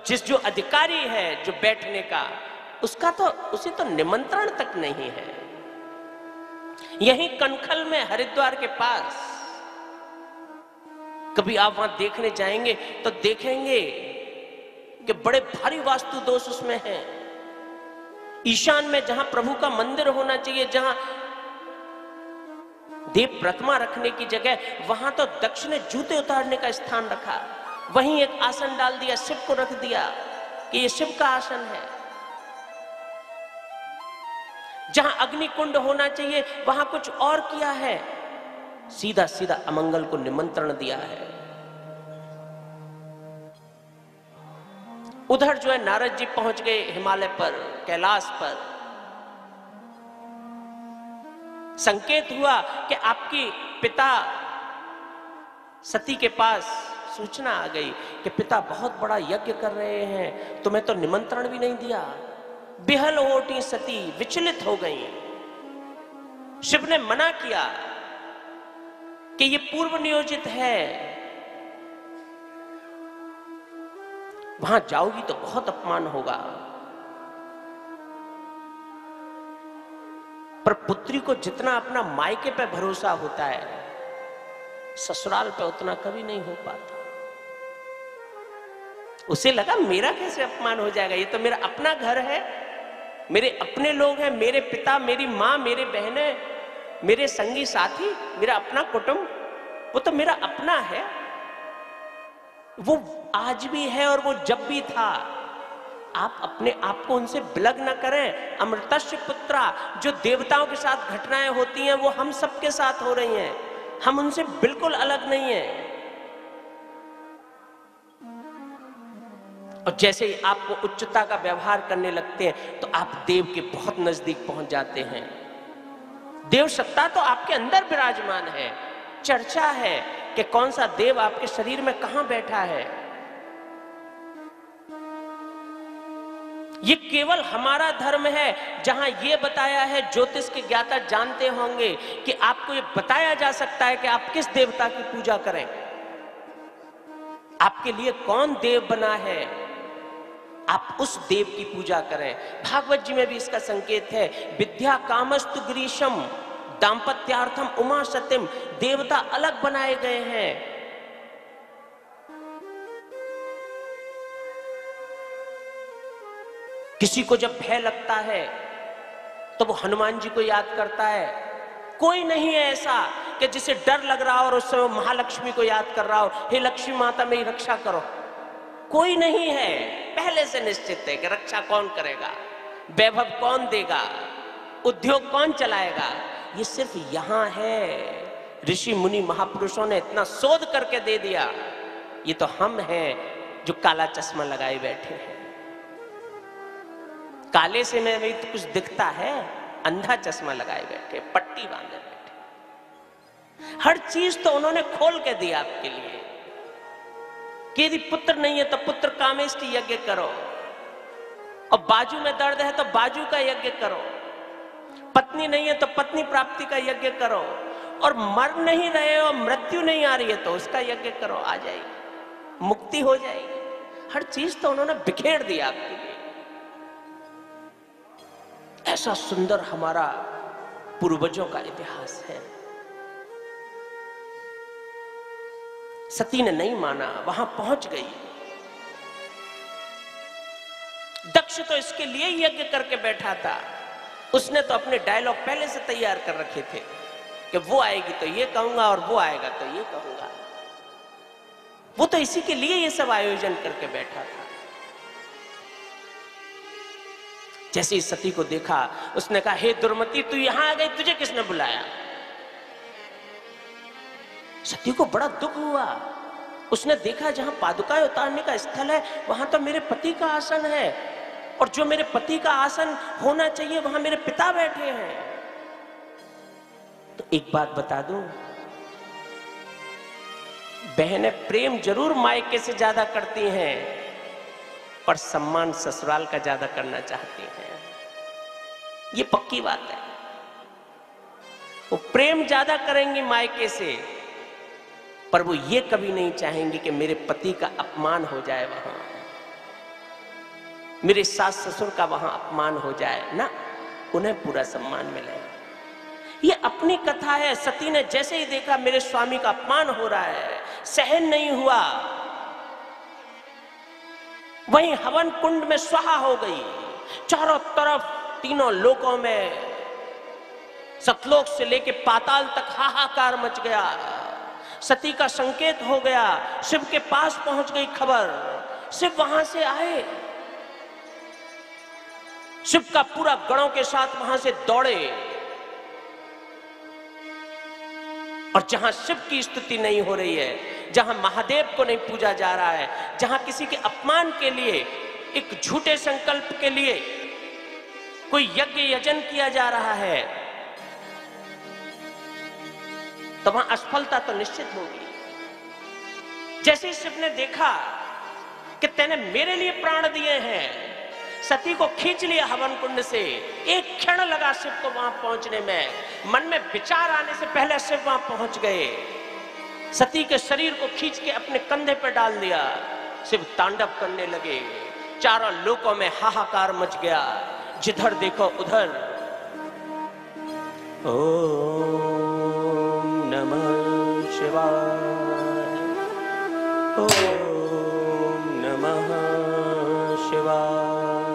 जिस जो अधिकारी है जो बैठने का, उसका तो उसे तो निमंत्रण तक नहीं है। यहीं कनखल में हरिद्वार के पास कभी आप वहां देखने जाएंगे तो देखेंगे कि बड़े भारी वास्तु दोष उसमें हैं। ईशान में जहां प्रभु का मंदिर होना चाहिए, जहां देव प्रतिमा रखने की जगह, वहां तो दक्ष ने जूते उतारने का स्थान रखा। वहीं एक आसन डाल दिया, शिव को रख दिया कि ये शिव का आसन है। जहां अग्निकुंड होना चाहिए वहां कुछ और किया है। सीधा सीधा अमंगल को निमंत्रण दिया है। उधर जो है नारद जी पहुंच गए हिमालय पर, कैलाश पर। संकेत हुआ कि आपकी पिता सती के पास सूचना आ गई कि पिता बहुत बड़ा यज्ञ कर रहे हैं, तुम्हें तो निमंत्रण भी नहीं दिया। बिहल ओटी सती विचलित हो गई। शिव ने मना किया कि ये पूर्व नियोजित है, वहां जाओगी तो बहुत अपमान होगा। पर पुत्री को जितना अपना मायके पे भरोसा होता है, ससुराल पे उतना कभी नहीं हो पाता। उसे लगा मेरा कैसे अपमान हो जाएगा, ये तो मेरा अपना घर है, मेरे अपने लोग हैं, मेरे पिता, मेरी माँ, मेरे बहनें, मेरे संगी साथी, मेरा अपना कुटुंब, वो तो मेरा अपना है। वो आज भी है और वो जब भी था। आप अपने आप को उनसे बिलग न करें। अमृतस्य पुत्रा, जो देवताओं के साथ घटनाएं होती हैं वो हम सबके साथ हो रही हैं, हम उनसे बिल्कुल अलग नहीं हैं। और जैसे ही आपको उच्चता का व्यवहार करने लगते हैं तो आप देव के बहुत नजदीक पहुंच जाते हैं। देव सत्ता तो आपके अंदर विराजमान है। चर्चा है कि कौन सा देव आपके शरीर में कहां बैठा है। ये केवल हमारा धर्म है जहां ये बताया है, ज्योतिष के ज्ञाता जानते होंगे कि आपको ये बताया जा सकता है कि आप किस देवता की पूजा करें, आपके लिए कौन देव बना है, आप उस देव की पूजा करें। भागवत जी में भी इसका संकेत है। विद्या कामस्तु ग्रीशम दाम्पत्यार्थम उमा सत्यम। देवता अलग बनाए गए हैं। किसी को जब भय लगता है तो वो हनुमान जी को याद करता है। कोई नहीं है ऐसा कि जिसे डर लग रहा हो और उस समय महालक्ष्मी को याद कर रहा हो, हे लक्ष्मी माता मेरी रक्षा करो। कोई नहीं है। पहले से निश्चित है कि रक्षा कौन करेगा, वैभव कौन देगा, उद्योग कौन चलाएगा। ये सिर्फ यहां है। ऋषि मुनि महापुरुषों ने इतना शोध करके दे दिया। ये तो हम हैं जो काला चश्मा लगाए बैठे हैं। काले से में भी तो कुछ दिखता है, अंधा चश्मा लगाए बैठे, पट्टी बांधे बैठे। हर चीज तो उन्होंने खोल के दिया आपके लिए कि यदि पुत्र नहीं है तो पुत्र कामेष्टि यज्ञ करो, और बाजू में दर्द है तो बाजू का यज्ञ करो, पत्नी नहीं है तो पत्नी प्राप्ति का यज्ञ करो, और मर नहीं रहे हो, मृत्यु नहीं आ रही है तो उसका यज्ञ करो, आ जाएगी, मुक्ति हो जाएगी। हर चीज तो उन्होंने बिखेर दिया आपके लिए। ऐसा सुंदर हमारा पूर्वजों का इतिहास है। सती ने नहीं माना, वहां पहुंच गई। दक्ष तो इसके लिए ही यज्ञ करके बैठा था। उसने तो अपने डायलॉग पहले से तैयार कर रखे थे कि वो आएगी तो ये कहूंगा और वो आएगा तो ये कहूंगा। वो तो इसी के लिए ये सब आयोजन करके बैठा था। जैसे ही सती को देखा उसने कहा, हे दुर्मति तू यहां आ गई, तुझे किसने बुलाया। सती को बड़ा दुख हुआ। उसने देखा जहां पादुकाएं उतारने का स्थल है वहां तो मेरे पति का आसन है, और जो मेरे पति का आसन होना चाहिए वहां मेरे पिता बैठे हैं। तो एक बात बता दूं, बहनें प्रेम जरूर मायके से ज्यादा करती हैं पर सम्मान ससुराल का ज्यादा करना चाहती हैं। ये पक्की बात है। वो प्रेम ज्यादा करेंगी मायके से, पर वो ये कभी नहीं चाहेंगी कि मेरे पति का अपमान हो जाए वहां। मेरे सास ससुर का वहां अपमान हो जाए ना, उन्हें पूरा सम्मान मिले। ये अपनी कथा है। सती ने जैसे ही देखा मेरे स्वामी का अपमान हो रहा है, सहन नहीं हुआ, वहीं हवन कुंड में स्वाहा हो गई। चारों तरफ तीनों लोकों में, सतलोक से लेके पाताल तक हाहाकार मच गया। सती का संकेत हो गया। शिव के पास पहुंच गई खबर। शिव वहां से आए, शिव का पूरा गणों के साथ वहां से दौड़े, और जहां शिव की स्तुति नहीं हो रही है, जहां महादेव को नहीं पूजा जा रहा है, जहां किसी के अपमान के लिए, एक झूठे संकल्प के लिए कोई यज्ञ यजन किया जा रहा है, तो वहां असफलता तो निश्चित होगी। जैसे ही शिव ने देखा कि तैने मेरे लिए प्राण दिए हैं, सती को खींच लिया हवन कुंड से। एक क्षण लगा शिव को वहां पहुंचने में। मन में विचार आने से पहले शिव वहां पहुंच गए। सती के शरीर को खींच के अपने कंधे पर डाल दिया। शिव तांडव करने लगे। चारों लोकों में हाहाकार मच गया। जिधर देखो उधर ओम नमः शिवाय, ओम नमः शिवाय,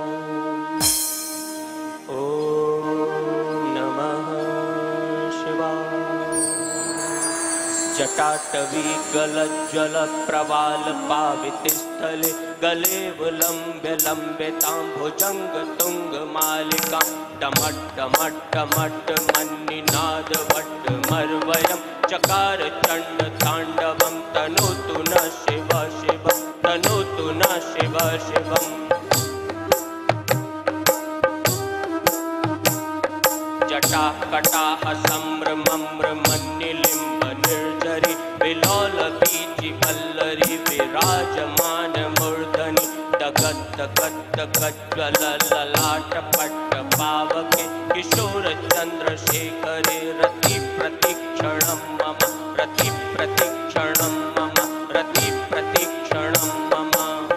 जटाटवी गलज्जल प्रवाल पावित स्थले गलेवलम्ब्य लम्ब्यतां भुजंग तुंग मालिका टमट टमट टमट मन्निनाद वट मर्वयं चकार चंड तांडवं तनोतु न शिव शिव, तनोतु न शिव शिवम्। जटा कटाह सम्भ्रमम्र मन्निलिम्ब निर्जरि विलोल बीचि वल्लरी विराजमान मूर्धनि दगत गत गज्ज्वल ललाट पट्ट पावके किशोर चंद्रशेखरे रति प्रतिक्षणं मम, रति प्रतिक्षणं मम, रति प्रतिक्षणं मम।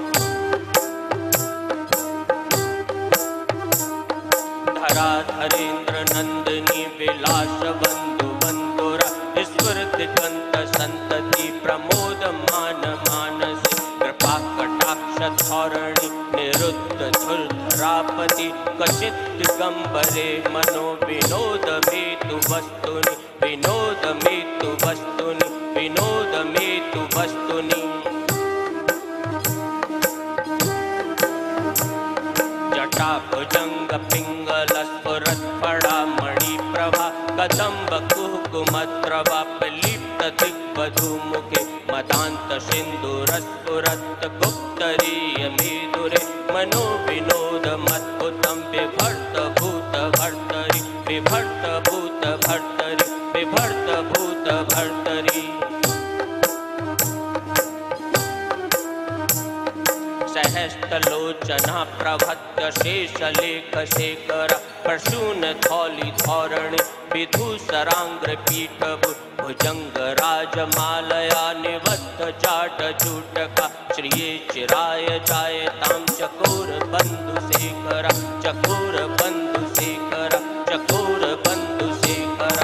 धराधरेन्द्र नंदिनी विलास बंधु बंधुरा स्फुरति दंत संतति प्रमोद मान मानसी कृपा कटाक्ष धौरणी निरुद्ध धुरधरापति कचित दिगंबरे मनो विनोद मेतु वस्तुनि, विनोद मेतु वस्तुनि, विनोद मेतु वस्तुनि। जटा भुजंग पिंगल स्फुरत् फड़ा मणि प्रभा कदम्ब कुकुमद्रवा प्रलिप्त दिग्वधू मुखे मदान्त सिंधुरस्फुरत् गुप्तरीय मेदुरे मनो विनोद मद्भुतं बिभर्त भूत भर्तरि, बिभर्त भूत भर्तरि, बिभर्त भूत भर्तरि। सहस्त्रलोचना प्रभद्य शेषलेख शेखर प्रसून धौली धौरणी विधूसरांग्र पीठ भुजंग राजमालया निबद्ध जाट जूटका श्रिये चिराय जायतां चकोर बंधु शेखर, चकोर बंधु शेखर, चकोर बंधु शेखर।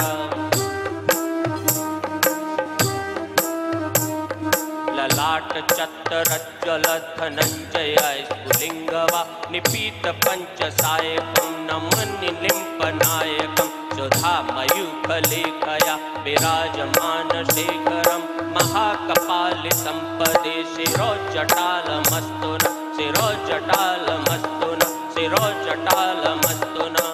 ललाट चत्तरज्ज्वल धनंजय स्फुलिंगवा निपीत पंचसायकं नमन्नि लिम्पनायकं सुधा मयूखलेखया विराजमान शेखरं महाकपालि संपदे शिरोजटालमस्तु न, शिरोजटालमस्तु न, शिरोजटालमस्तु न।